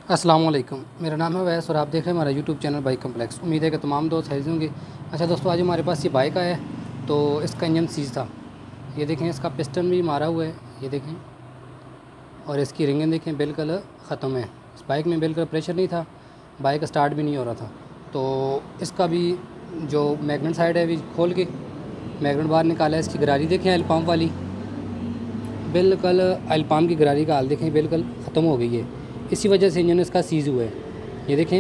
अस्सलाम वालेकुम। मेरा नाम है वैस और आप देख रहे हैं हमारा यूट्यूब चैनल बाइक कम्प्लेक्स। उम्मीद है कि तमाम दोस्त हैज़ होंगे। अच्छा दोस्तों, आज हमारे पास ये बाइक आया है तो इसका इंजन सीज था। ये देखें, इसका पिस्टन भी मारा हुआ है, ये देखें, और इसकी रिंगें देखें बिल्कुल ख़त्म है। इस बाइक में बिल्कुल प्रेशर नहीं था, बाइक स्टार्ट भी नहीं हो रहा था। तो इसका भी जो मैगनेट साइड है अभी खोल के मैगनेट बाहर निकाला है। इसकी गरारी देखें ऑयल पम्प वाली, बिल्कुल ऑयल पम्प की गरारी का हाल देखें बिल्कुल ख़त्म हो गई है। इसी वजह से इंजन इसका सीज़ हुआ है। ये देखें,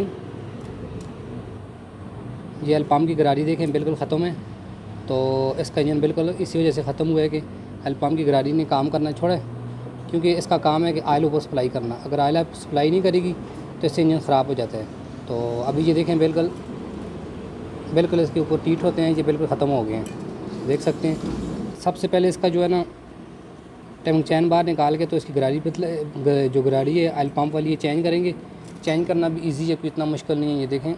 ये ऑयल पम्प की गरारी देखें बिल्कुल ख़त्म है। तो इसका इंजन बिल्कुल इसी वजह से ख़त्म हुआ है कि ऑयल पम्प की गरारी ने काम करना छोड़ा है, क्योंकि इसका काम है कि ऑयल ऊपर सप्लाई करना। अगर ऑयल आप सप्लाई नहीं करेगी तो इससे इंजन ख़राब हो जाता है। तो अभी ये देखें बिल्कुल बिल्कुल इसके ऊपर टीट होते हैं, ये बिल्कुल ख़त्म हो गए हैं, देख सकते हैं। सबसे पहले इसका जो है ना टाइमिंग चैन बाहर निकाल के तो इसकी गरारी जो गरारी है ऑयल पम्प वाली, ये चेंज करेंगे। चेंज करना भी इजी है, कोई इतना मुश्किल नहीं है। ये देखें,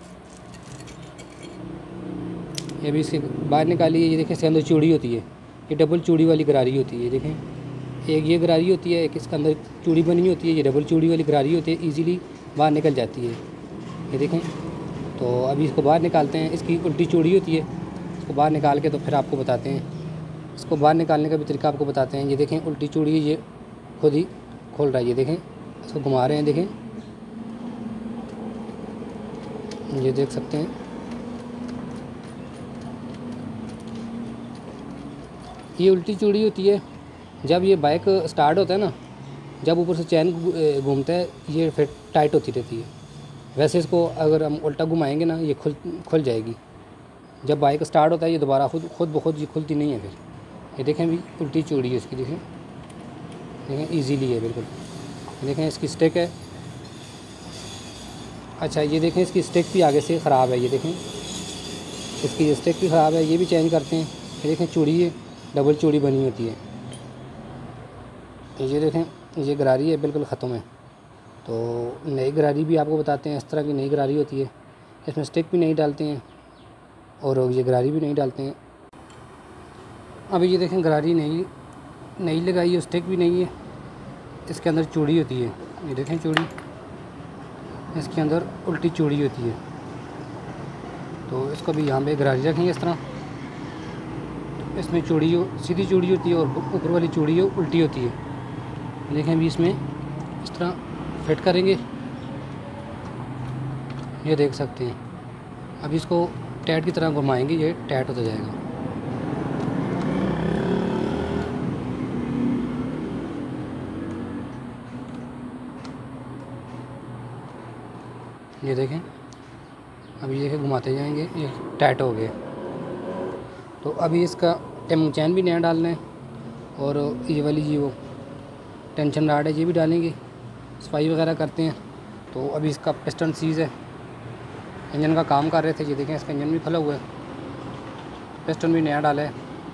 ये भी इसके बाहर निकाली है। ये देखें, इसके अंदर चूड़ी होती है, ये डबल चूड़ी वाली गरारी होती है। ये देखें, एक ये गरारी होती है, एक इसके अंदर चूड़ी बनी होती है। ये डबल चूड़ी वाली गरारी होती है, ईज़िली बाहर निकल जाती है। ये देखें, तो अभी इसको बाहर निकालते हैं। इसकी उल्टी चूड़ी होती है, इसको बाहर निकाल के तो फिर आपको बताते हैं। इसको बाहर निकालने का भी तरीका आपको बताते हैं। ये देखें, उल्टी चूड़ी ये खुद ही खोल रहा है। ये देखें, इसको घुमा रहे हैं, देखें, ये देख सकते हैं। ये उल्टी चूड़ी होती है। जब ये बाइक स्टार्ट होता है ना, जब ऊपर से चैन घूमता है, ये फिर टाइट होती रहती है। वैसे इसको अगर हम उल्टा घुमाएंगे ना, ये खुल जाएगी। जब बाइक स्टार्ट होता है ये दोबारा खुद ब खुद ये खुलती नहीं है फिर। ये देखें, भी उल्टी चूड़ी है इसकी, देखें इजीली है बिल्कुल। देखें, इसकी स्टिक है। अच्छा, ये देखें, इसकी स्टिक भी आगे से ख़राब है। ये देखें, इसकी स्टिक भी ख़राब है, ये भी चेंज करते हैं। ये देखें, चूड़ी है, डबल चूड़ी बनी होती है। ये देखें, ये गरारी है बिल्कुल ख़त्म है। तो नई गरारी भी आपको बताते हैं। इस तरह की नई गरारी होती है, इसमें स्टिक भी नहीं डालते हैं और ये गरारी भी नहीं डालते हैं। अभी ये देखें, गरारी नई लगाई है, स्टिक भी नहीं है। इसके अंदर चूड़ी होती है, ये देखें चूड़ी, इसके अंदर उल्टी चूड़ी होती है। तो इसको भी यहाँ पे गरारी रखेंगे इस तरह। इसमें चूड़ी सीधी चूड़ी होती है और ऊपर वाली चूड़ी उल्टी होती है। देखें, अभी इसमें इस तरह फिट करेंगे, ये देख सकते हैं। अभी इसको टाइट की तरह घुमाएंगे, ये टाइट होता जाएगा। ये देखें, अभी देखें घुमाते जाएंगे, ये टाइट हो गया। तो अभी इसका टाइमिंग चैन भी नया डालना है और ये वाली जी वो टेंशन राड है, ये भी डालेंगे। सफाई वगैरह करते हैं। तो अभी इसका पिस्टन सीज़ है, इंजन का काम कर रहे थे। ये देखें, इसका इंजन भी खुला हुआ है, पिस्टन भी नया डाला है।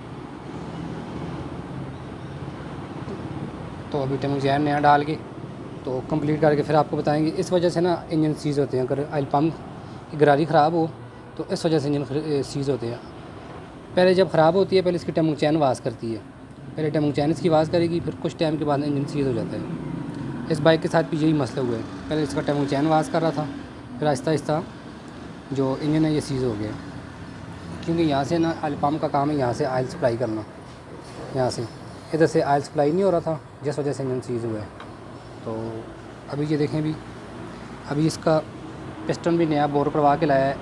तो अभी टाइमिंग चैन नया डाल के तो कंप्लीट करके फिर आपको बताएंगे। इस वजह से ना इंजन सीज़ होते हैं। अगर ऑयल पम्प की गरारी ख़राब हो तो इस वजह से इंजन सीज़ होते हैं। पहले जब ख़राब होती है, पहले इसकी टाइमिंग चैन वाश करती है, पहले टाइमिंग चैन इसकी वाश करेगी, फिर कुछ टाइम के बाद इंजन सीज़ हो जाता है। इस बाइक के साथ भी यही मसला हुआ है। पहले इसका टाइमिंग चैन वाश कर रहा था, फिर आहिस्ता आहिस्ता जो इंजन है ये सीज़ हो गया, क्योंकि यहाँ से ना ऑयल पम्प का काम है, यहाँ से ऑयल सप्लाई करना। यहाँ से इधर से ऑयल सप्लाई नहीं हो रहा था, जिस वजह से इंजन सीज़ हुआ है। तो अभी ये देखें, अभी इसका पिस्टन भी नया बोर करवा के लाया है।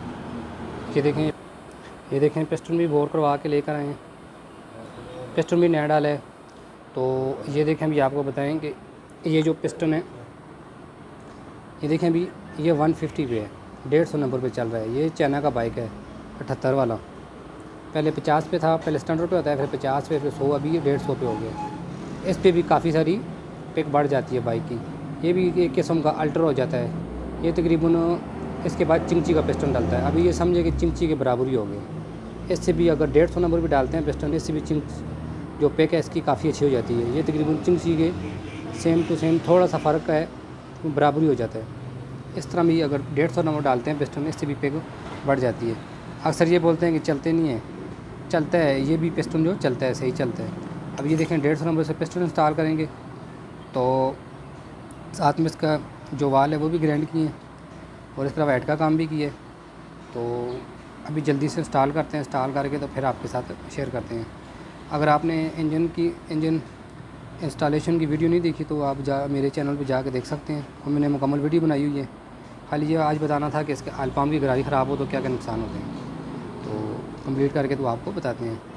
ये देखें, पिस्टन भी बोर करवा के लेकर आए हैं, पिस्टन भी नया डाला है। तो ये देखें, अभी आपको बताएं कि ये जो पिस्टन है, ये देखें, अभी ये 150 पे है, 150 नंबर पे चल रहा है। ये चाइना का बाइक है, 78 वाला। पहले 50 पे था, पहले स्टैंडर्ड पे होता है, फिर 50 पे, फिर 100, अभी ये 150 पे हो गया। इस पर भी काफ़ी सारी पिक बढ़ जाती है बाइक की। ये भी एक किस्म का अल्टर हो जाता है। ये तकरीबन इसके बाद चिंची का पिस्टन डालता है। अभी ये समझे कि चिंची के बराबर ही हो गए। इससे भी अगर 150 नंबर भी डालते हैं पिस्टन, इससे भी जो पिक है इसकी काफ़ी अच्छी हो जाती है। ये तकरीबन चिंची के सेम टू सेम, थोड़ा सा फ़र्क है, बराबरी हो जाता है। इस तरह भी अगर 150 नंबर डालते हैं पिस्टन, इससे भी पिक बढ़ जाती है। अक्सर ये बोलते हैं कि चलते नहीं है, चलता है। ये भी पिस्टन जो चलता है, सही चलता है। अब ये देखें, 150 नंबर से पिस्टन इंस्टॉल करेंगे तो साथ में इसका जो वाल है वो भी ग्राइंड किए हैं और इसके अलावा हेड का काम भी किया है। तो अभी जल्दी से इंस्टॉल करते हैं, इंस्टॉल करके तो फिर आपके साथ शेयर करते हैं। अगर आपने इंजन इंस्टॉलेशन की वीडियो नहीं देखी तो आप मेरे चैनल पे जाके देख सकते हैं, और मैंने मुकम्मल वीडियो बनाई हुई है। खाली ये आज बताना था कि इसके ऑयल पम्प की गरारी ख़राब हो तो क्या क्या नुकसान होते हैं, तो कंप्लीट करके तो आपको बताते हैं।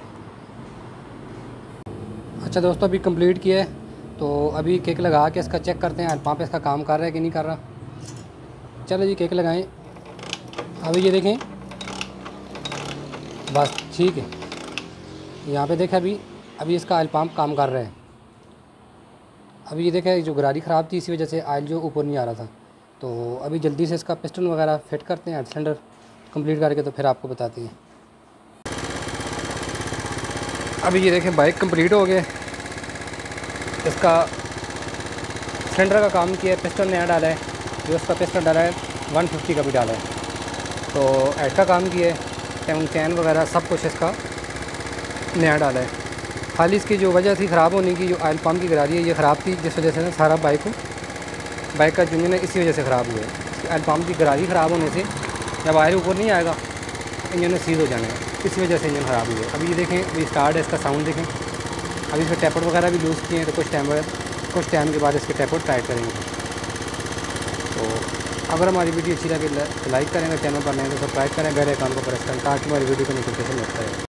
अच्छा दोस्तों, अभी कंप्लीट किया है तो अभी किक लगा के इसका चेक करते हैं ऑयल पम्प इसका काम कर रहा है कि नहीं कर रहा। चलो जी किक लगाएं। अभी ये देखें, बस ठीक है। यहाँ पे देखें अभी इसका ऑयल पम्प काम कर रहा है। अभी ये देखें, जो गरारी ख़राब थी इसी वजह से ऑयल जो ऊपर नहीं आ रहा था। तो अभी जल्दी से इसका पिस्टन वगैरह फिट करते हैं, हेड सिलेंडर कंप्लीट करके तो फिर आपको बताते हैं। अभी ये देखें बाइक कंप्लीट हो गया, इसका सिलेंडर का काम किया है, पिस्टन नया डाला है, जो इसका पिस्टन डाला है 150 का भी डाला है। तो हेड का काम किया है, चैन वगैरह सब कुछ इसका नया डाला है। खाली इसकी जो वजह थी ख़राब होने की, जो ऑयल पम्प की गरारी है ये ख़राब थी, जिस वजह से ना सारा बाइक का इंजन है इसी वजह से ख़राब हुआ है। ऑयल पम्प की गरारी ख़राब होने से जब ऑयल ऊपर नहीं आएगा इंजन में सीज हो जाना है, इसी वजह से इंजन ख़राब हुआ है। अभी ये देखें, अभी स्टार्ट है, इसका साउंड देखें। अभी इसके टैपट वगैरह भी लूज़ किए हैं, तो कुछ टाइम के बाद इसके टैपट टाइट करेंगे। तो अगर हमारी वीडियो अच्छी लगे तो लाइक करेंगे, चैनल पर नए तो सब्सक्राइब करें, बेल आइकन को प्रेस करें ताकि हमारी वीडियो को नोटिफिकेशन मिलता है।